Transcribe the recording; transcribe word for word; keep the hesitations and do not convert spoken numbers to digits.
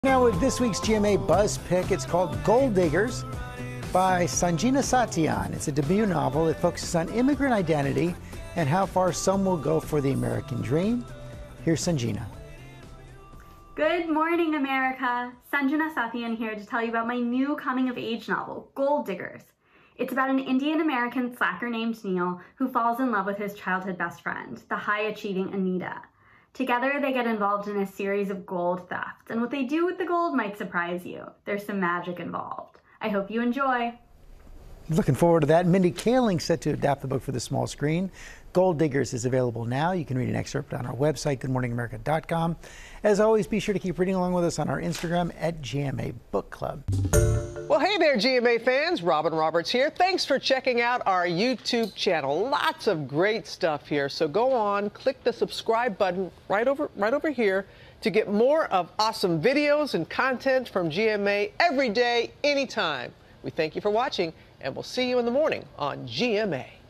Now with this week's G M A Buzz Pick, it's called Gold Diggers by Sanjina Satyan. It's a debut novel that focuses on immigrant identity and how far some will go for the American dream. Here's Sanjina. Good morning, America. Sanjina Satyan here to tell you about my new coming-of-age novel, Gold Diggers. It's about an Indian-American slacker named Neil who falls in love with his childhood best friend, the high-achieving Anita. Together, they get involved in a series of gold thefts, and what they do with the gold might surprise you. There's some magic involved. I hope you enjoy. Looking forward to that. Mindy Kaling set to adapt the book for the small screen. Gold Diggers is available now. You can read an excerpt on our website, good morning america dot com. As always, be sure to keep reading along with us on our Instagram at G M A Book Club. Well, hey there, G M A fans. Robin Roberts here. Thanks for checking out our YouTube channel. Lots of great stuff here. So go on, click the subscribe button right over, right over here to get more of awesome videos and content from G M A every day, anytime. We thank you for watching, and we'll see you in the morning on G M A.